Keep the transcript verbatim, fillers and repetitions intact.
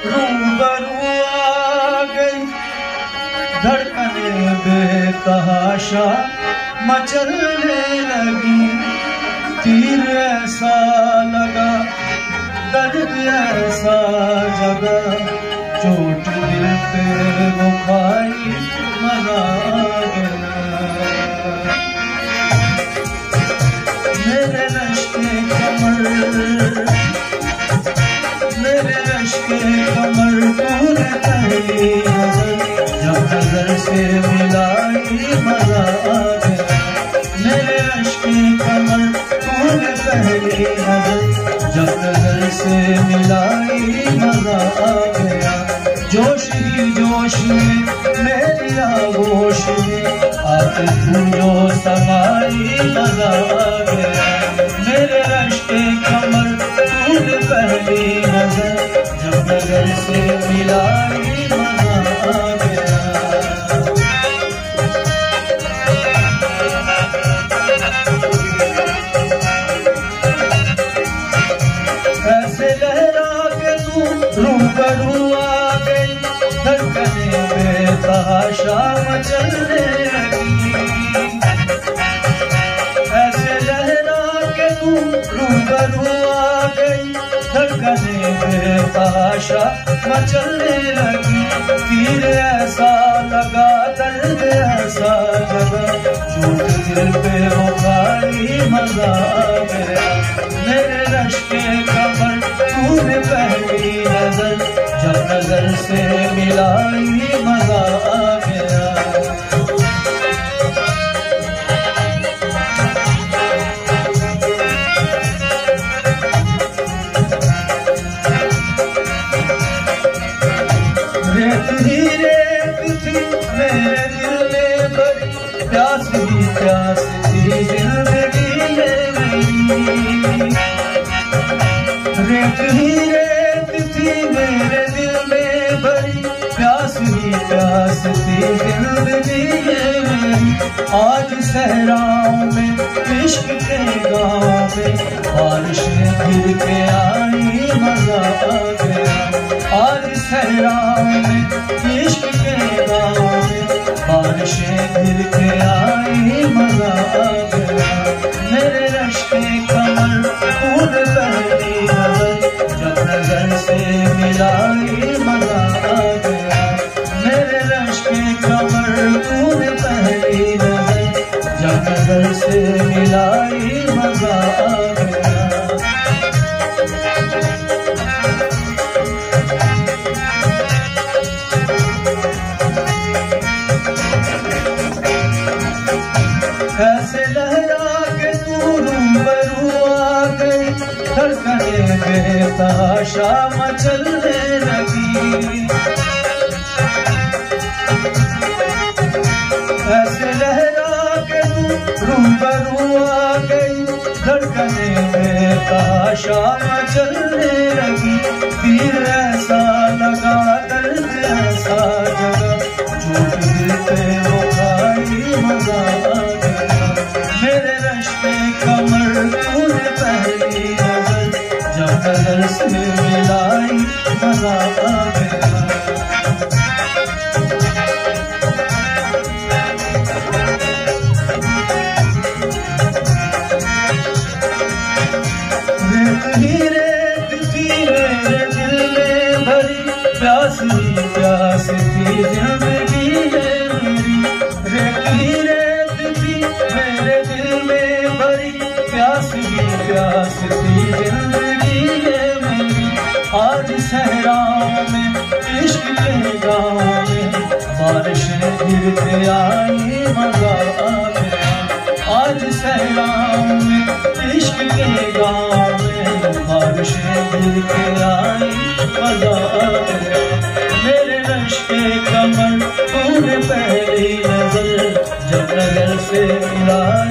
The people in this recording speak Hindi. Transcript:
रूबरू आ गई, धड़कने बेतहाशा मचलने लगी। तीर ऐसा लगा, दर्द ऐसा जगा, चोट दिल पे वो खाई, मजा आ गया। मेरे रश्के कमर, मेरे रश्के कमर तूने पहली नजर, जब नजर से मिलाई मजा आ गया। मेरे रश्के कमर तूने पहली नजर, जब नजर से मिलाई मजा आ गया। जोश ही जोश में मेरी आगोश में आके तू जो समाई मजा आ गया। मेरे रश्के कमर तूने पहली नजर, जब नजर से मिलाई मजा आ गया। ऐसे लहरा के तू रूबरू आ गई, धड़कने बेतहाशा मचलने लगी। ऐसे लहरा के तू रूबरू आ गई, धड़कने बेतहाशा मचलने लगी। तीर ऐसा लगा, दर्द ऐसा जगा, चोट दिल पे वो खाई मजा आ गया। मेरे रश्के कमर तूने पहली नजर, जब नजर से मिलाई मजा आ गया। रेत ही रेत थी मेरे दिल में भरी, प्यास ही प्यास थी जिंदगी में मेरी। रेत ही रेत थी मेरे दिल में भरी, प्यास ही प्यास थी जिंदगी में मेरी। आज सहराओं में इश्क के गाँव में बारिशें गिर के आई मजा आ गया। आज सहराओं में इश्क के गाँव में बारिशें गिर के आई मजा आ गया। मेरे रश्के कमर तूने पहली नजर, जब नजर से मिलाई मजा आ गया। मेरे रश्के कमर तूने पहली नजर, जब नजर से मिलाई मजा आ गया। ऐसे लहरा के तू रूबरू आ गई, धड़कने बेतहाशा मचलने लगी। ऐसे लहरा के तू रूबरू आ गई, धड़कने बेतहाशा मचलने लगी। तीर ऐसा लगा, दर्द ऐसा जगा, चोट दिल पे वो खाई मजा आ गया। मेरे रश्के कमर तूने पहली नजर, जब नजर से मिलाई मजा आ गया। रेत ही रेत थी मेरे दिल में भरी, प्यास ही प्यास थी जिंदगी में मेरी। रेत ही रेत थी मेरे दिल में भरी, प्यास ही प्यास थी जिंदगी में मेरी। आज सहराओं में इश्क के गाँव में बारिशें गिर के आई मजा आ गया। आज सहराओं में इश्क के गाँव में बारिशें गिर के आई मजा आ गया। मेरे रश्के कमर तूने पहली नजर, जब नजर से मिला